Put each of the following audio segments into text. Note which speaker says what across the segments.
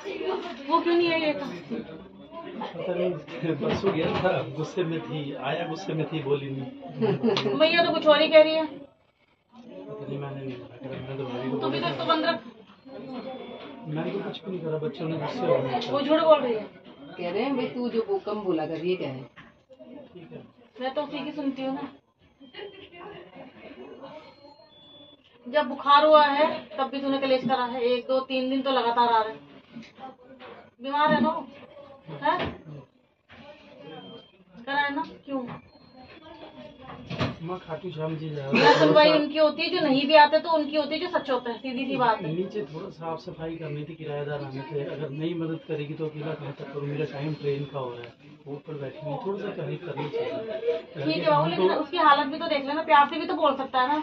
Speaker 1: वो क्यों नहीं आई?
Speaker 2: पता नहीं, परसों गया था, गुस्से में थी, आया गुस्से में थी, बोली नहीं।
Speaker 1: भैया तो कुछ और ही कह रही है।
Speaker 2: पता नहीं, मैंने नहीं मना करा, मैंने तो भाभी को
Speaker 1: तू भी तो
Speaker 2: बोला
Speaker 1: इसको
Speaker 2: था।
Speaker 1: बंद रख।
Speaker 2: मैंने तो कुछ भी नहीं करा, बच्चों ने गुस्से हो गए।
Speaker 1: वो झूठ बोल रही है।
Speaker 3: कह रहे हैं भाई तू जो कम बोला कर, ये क्या है?
Speaker 2: ठीक है,
Speaker 1: मैं तो उसी की सुनती हूँ ना। जब बुखार हुआ है तब भी तूने कलेश करा है, 1 2 3 दिन तो लगातार आ रहे। बीमार है ना वो? है करा है ना? क्यों?
Speaker 2: माँ खाटू श्याम जी जा
Speaker 1: ना सुनवाई उनकी होती है, जो नहीं भी आते तो उनकी होती है, जो सच होता है। सीधी सी बात है।
Speaker 2: नीचे थोड़ा साफ सफाई करनी थी, किराएदार आने थे, अगर नहीं मदद करेगी तो अकेला कहाँ तक करूँ, मेरा टाइम ट्रेन का हो रहा है, वो ऊपर बैठी है, थोड़ा सा तो हेल्प करनी चाहिए।
Speaker 1: ठीक है बाबू, लेकिन उसकी हालत भी तो देख लेना, प्यार से भी तो बोल सकता है ना।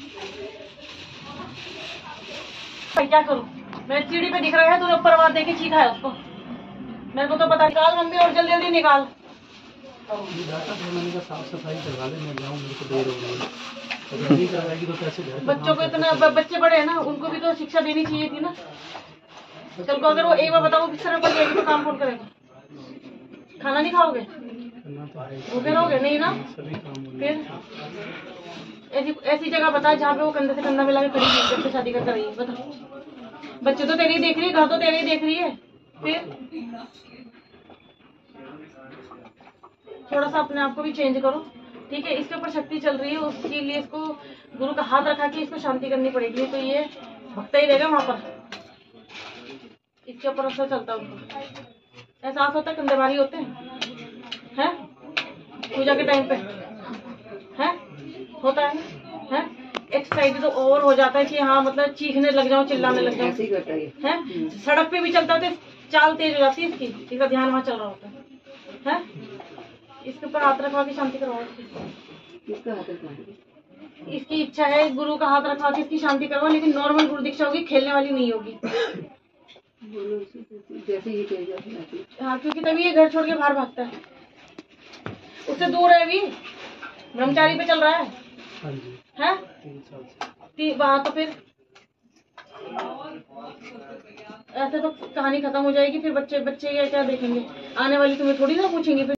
Speaker 1: भाई क्या करूँ, मेरे सीढ़ी पे दिख रहा है, तूने ऊपर आवाज देके चीखा है उसको। मेरे को तो पता। निकाल मम्मी, और जल्दी जल्दी निकाल।
Speaker 2: मैंने कहा साफ सफाई करवा ले, मैं जाऊँ, मेरे को देर हो गई। अगर नहीं करवाएगी तो कैसे घर का
Speaker 1: बच्चों को
Speaker 2: काम
Speaker 1: इतना,
Speaker 2: कैसे
Speaker 1: बच्चे बड़े हैं ना, उनको भी तो शिक्षा देनी चाहिए थी ना। कल को अगर वो एक बार बताओ किस तरह पड़ जाएगी तो काम कौन करेगा? खाना नहीं खाओगे?
Speaker 2: करना तो है,
Speaker 1: भूखे रहोगे नहीं ना?
Speaker 2: सभी काम होने
Speaker 1: फिर ऐसी जगह बता जहाँ पे वो कंधे से कंधा मिला के खड़ी है, जब से शादी कर रही है। बता, बच्चे तो तेरे ही देख रही है, घर तो तेरे ही देख रही है। फिर थोड़ा सा अपने आप को भी चेंज करो, ठीक है? इसके ऊपर शक्ति चल रही है, उसके लिए इसको गुरु का हाथ रखा के इसको शांति करनी पड़ेगी, तो ये भक्ता ही रहेगा वहां पर। इसके ऊपर असर चलता है, उनको एहसास होता है कंधे भारी होते हैं पूजा के टाइम पे, है होता है ना? है एक साइड तो और हो जाता है कि हाँ, मतलब चीखने लग जाओ, चिल्लाने लग जाओ।
Speaker 3: ऐसे ही करता
Speaker 1: है सड़क पे भी चलता है तो चाल तेज हो जाती है इसकी, इसका ध्यान वहाँ चल रहा होता है। इसके ऊपर हाथ रखवा के शांति करवाओ।
Speaker 3: किसका हाथ रखवा?
Speaker 1: इसकी इच्छा है गुरु का हाथ रखवा के इसकी शांति करवाओ, लेकिन नॉर्मल गुरु दीक्षा होगी, खेलने वाली नहीं होगी।
Speaker 3: जैसे ये कहेगा।
Speaker 1: हाँ, क्योंकि तभी ये घर छोड़ के बाहर भागता है। उससे दूर है, अभी ब्रह्मचारी पे चल रहा है।
Speaker 2: हाँ जी,
Speaker 1: है
Speaker 2: 3 साल से।
Speaker 1: वहाँ तो फिर ऐसे तो कहानी खत्म हो जाएगी। फिर बच्चे क्या क्या देखेंगे? आने वाली तुम्हें थोड़ी ना पूछेंगे फिर।